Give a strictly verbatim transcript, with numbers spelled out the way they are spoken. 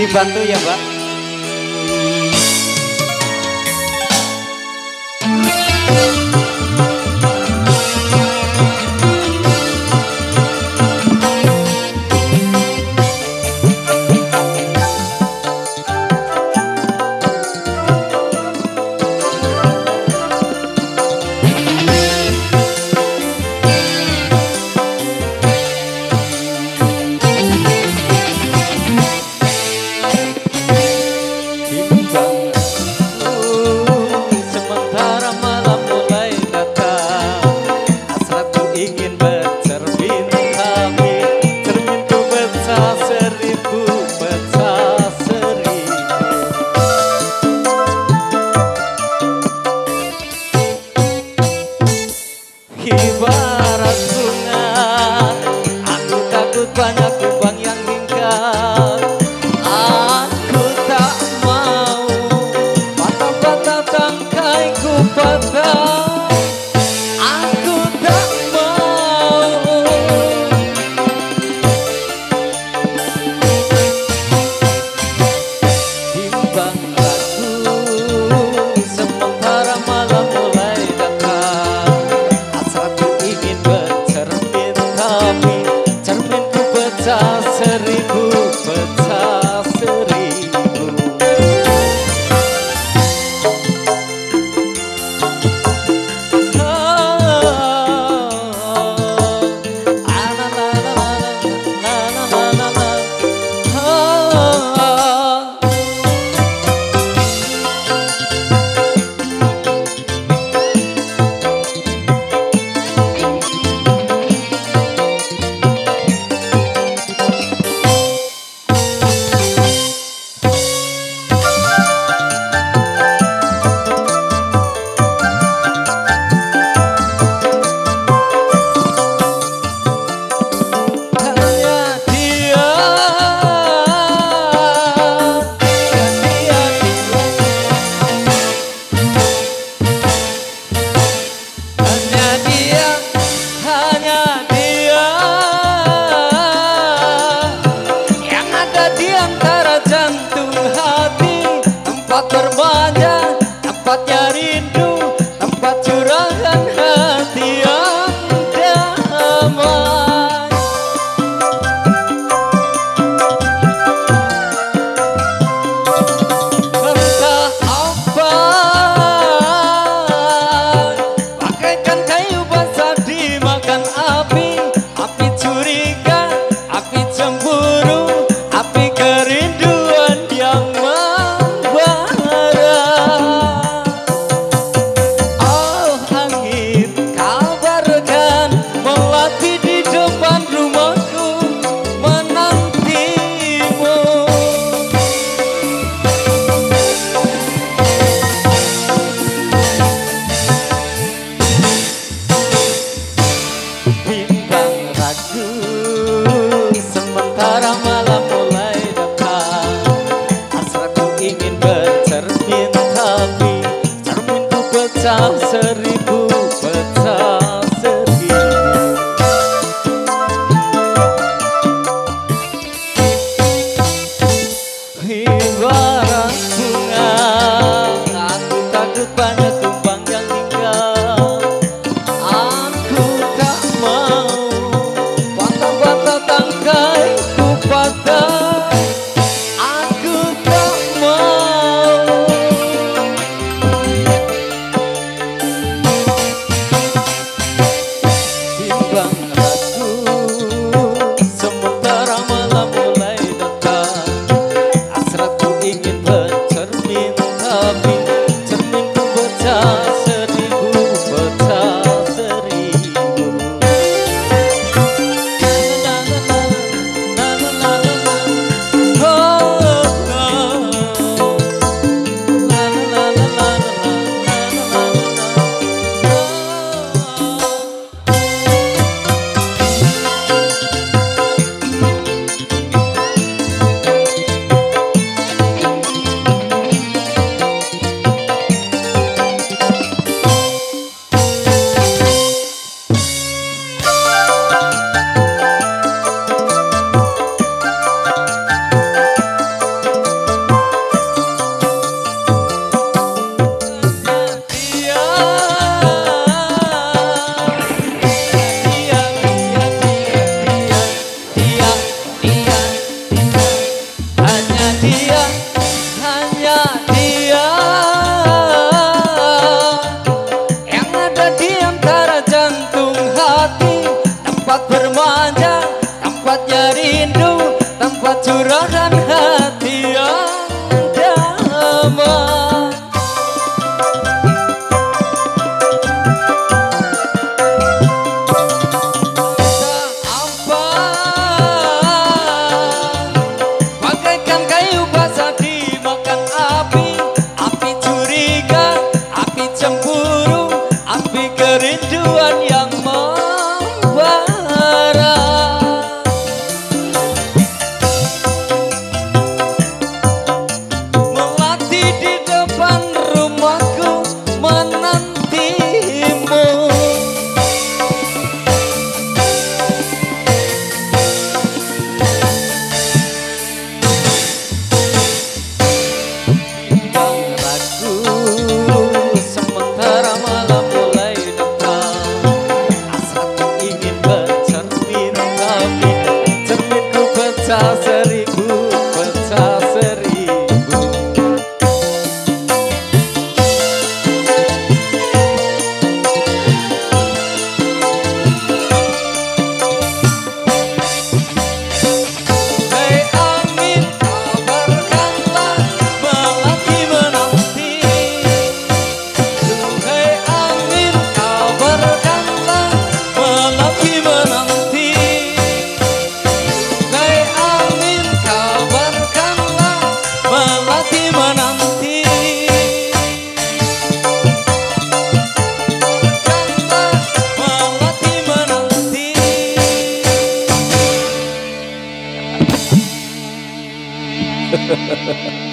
Dibantu ya Mbak. Ibarat bunga, aku takut banyak kumbang yang tinggal. Aku tak mau patah-patah tangkai ku patah. Aku tak mau timbang lagu sementara malam mulai datang. Ingin bercermin tapi cerminku pecah seribu, pecah seribu. Bermanja, tempatnya rindu, tempat curahan hati yang damai. Entah apa, bagaikan kayu basah dimakan api, api curiga, api cemburu, api kerinduan yang sementara malam mulai datang. Hasratku ingin bercermin tapi cerminku pecah seribu, pecah seribu. Ibarat bunga, aku takut banyak tumbang yang tinggal. Aku tak mau patah-patah tangkai ku patah. Aku tak mau timbang lagu sementara malam mulai datang. Hasratku ingin dia, hanya dia yang ada di antara jantung hati, tempat bermanja, tempatnya rindu, tempat curahan hati yang damai. Kerinduan yang membara, melati di depan rumahku menantimu. Bimbang ragu sementara malam mulai pecah seribu, pecah seribu. Hei angin, kabarkanlah melati menanti. Hei angin, kabarkanlah melati menanti. Melati menanti, melati menanti.